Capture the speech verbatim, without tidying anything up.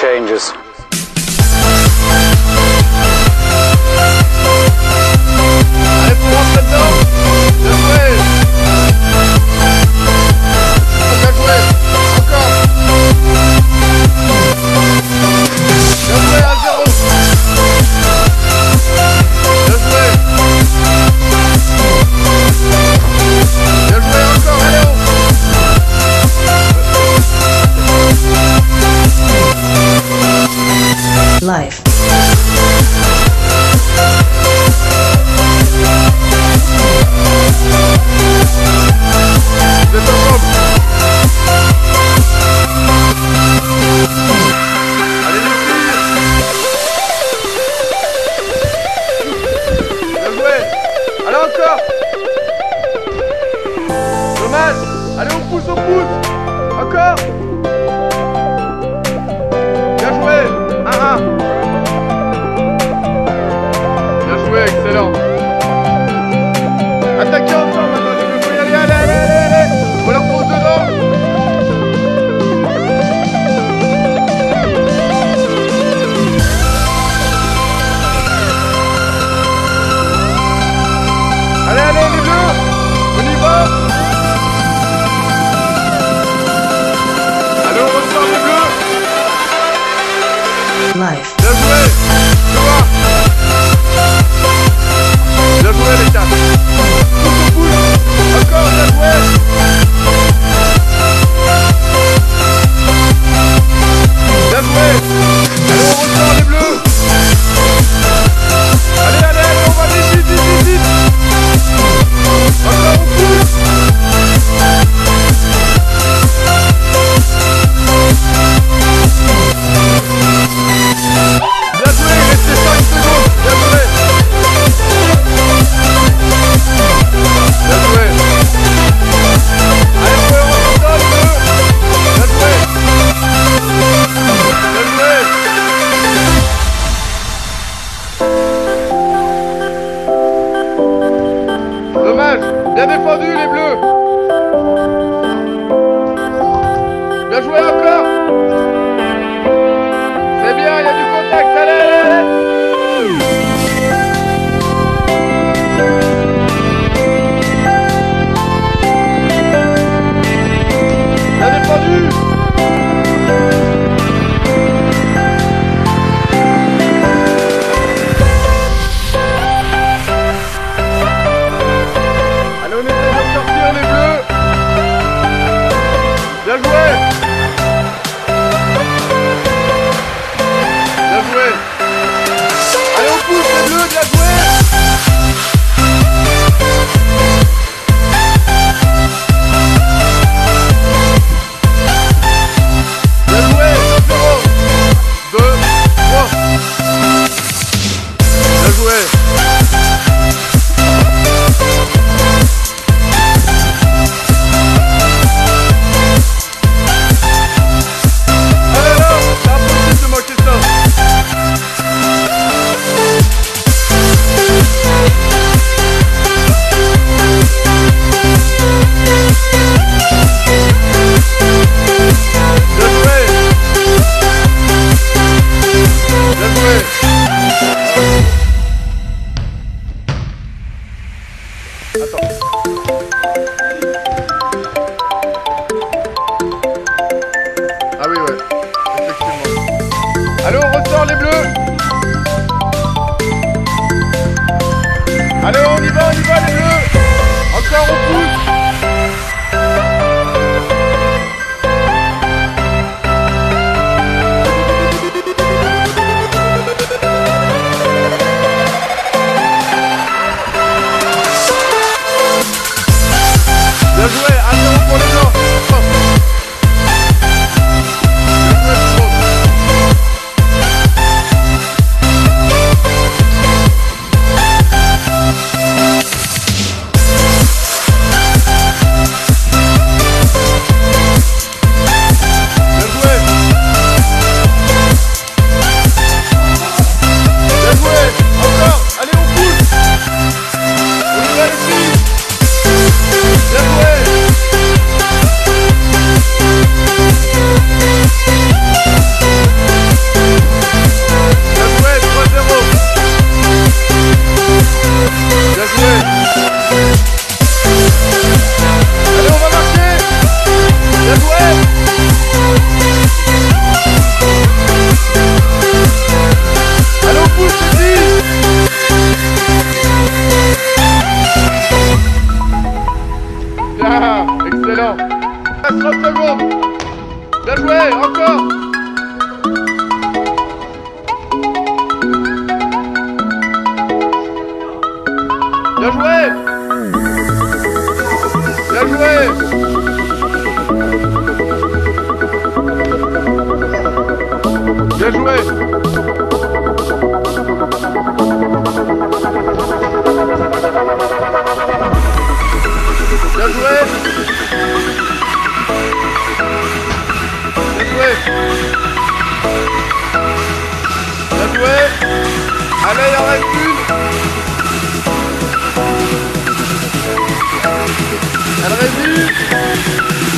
changes. Allez, faut rentrer dedans. Bien joué. Bien joué. Encore. Bien joué, un zéro. Bien joué. Bien joué encore, allez on. Life. Vous êtes ensemble. Allez les filles. Bien joué. Allez encore. Dommage. Allez on pousse, on pousse. Encore. Bien joué. un un. Bien joué, excellent. Attaquez ensemble maintenant, il faut y aller, allez, allez, allez, allez. On leur pose dedans. Allez, allez, les bleus. On y va. Allez, on ressort les bleus. Life. Bien joué. Tu vois. Bien joué les quatre. Pousse, on pousse. Encore, bien joué. Bien joué. Allez, on ressort les bleus. Allez, allez, allez, on va vite, vite, vite, vite, vite. Encore, on pousse. Bien joué, il restait cinq secondes. Bien joué. Bien joué. Allez, on peut le remonter les deux. Bien joué. Bien joué. Dommage. Bien défendu les bleus. Bien joué encore. C'est bien, il y a du contact. Allez, allez, allez. Bien défendu. Allez, on essaie de sortir les bleus. Bien joué. Bien joué, encore. Bien joué. Bien joué. Bien joué. Bien joué. Bien joué. Bien joué. Allez, il en reste une. Elle réduit.